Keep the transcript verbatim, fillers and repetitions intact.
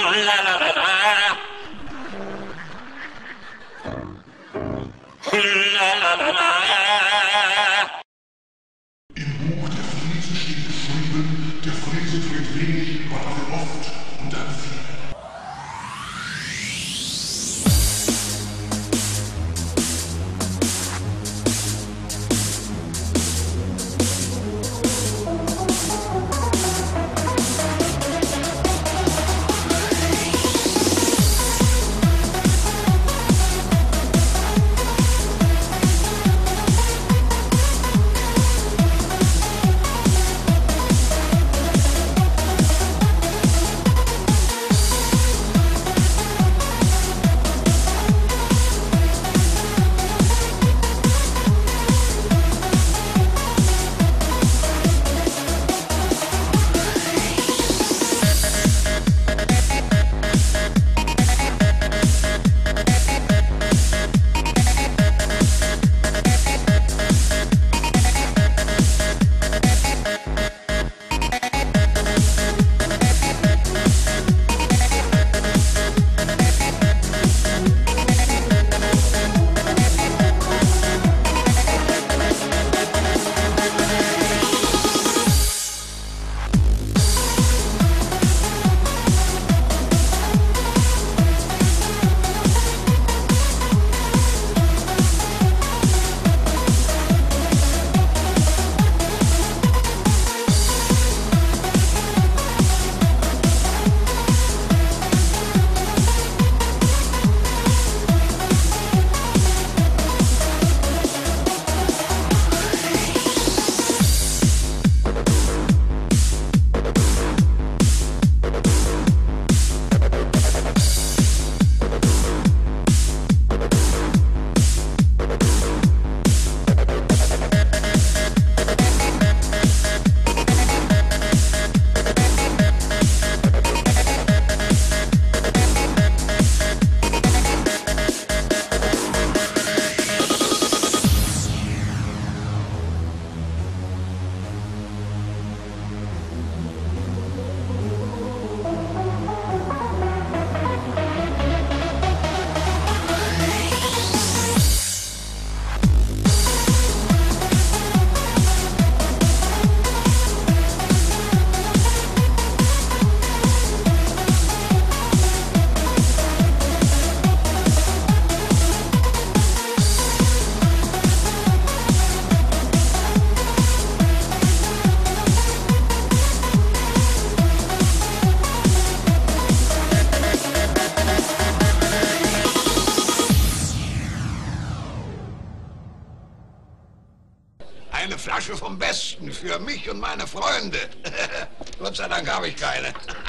la la la la. La la la la. Im Buch der Friese steht geschrieben, der Friese trinkt wenig, aber dafür oft und dann viel. Eine Flasche vom Besten für mich und meine Freunde. Gott sei Dank habe ich keine.